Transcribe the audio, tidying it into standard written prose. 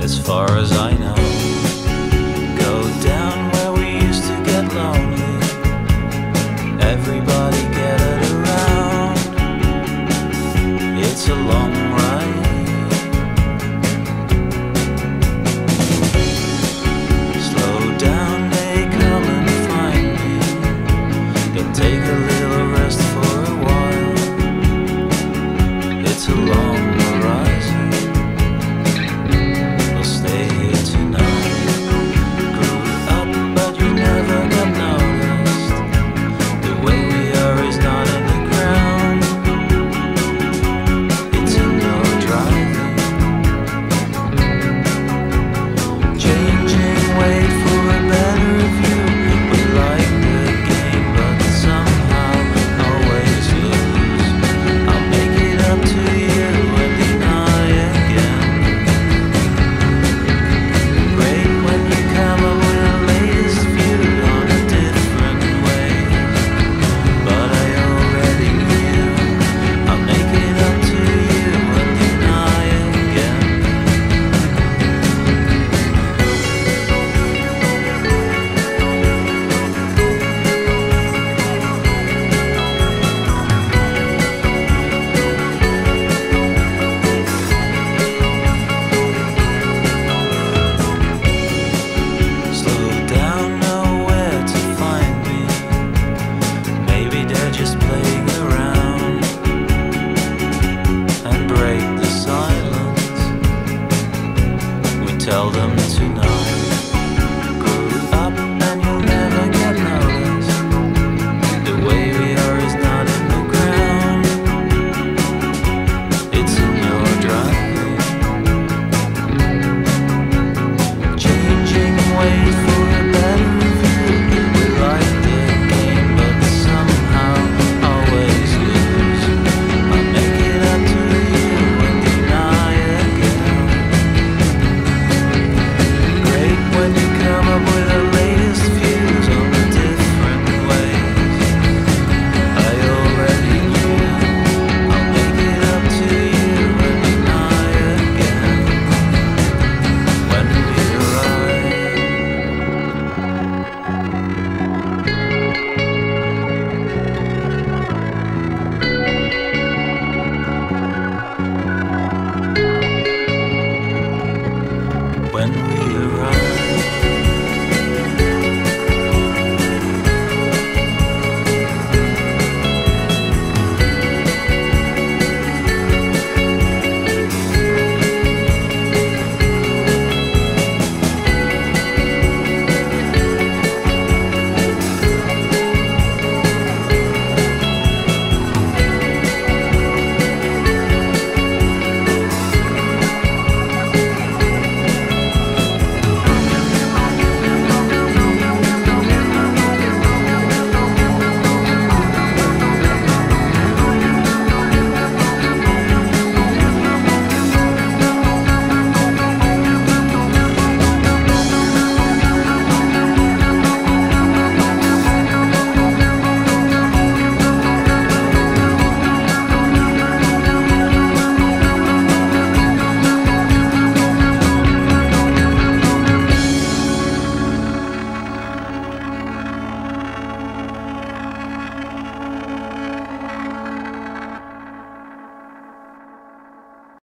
as far as I know. Go down where we used to get lonely. Everybody gathered around. It's a long ride. Slow down, they come and find me. Then take a little rest for a while. It's a long horizon. We'll stay here tonight. Grew up, but you never got noticed. The way we are is not in the ground. It's in your driving. Changing, wait for a better view. We like the game, but somehow always lose. I'll make it up to you and deny again. Great when you come up with the latest view on a different way, but I already knew. I'll make it up to you and deny again. Slow down, know where to find me. Maybe they're just playing around and break the silence. We tell them tonight. Grew up and you'll never get noticed. The way we are is not in the ground. It's in your driving. Changing, wait for a better view. We like the game, but somehow always lose. I'll make it up to you and deny again. Great when you come up with the latest views on the different ways. I already knew. I'll make it up to you and deny again. When we arrive. When we arrive.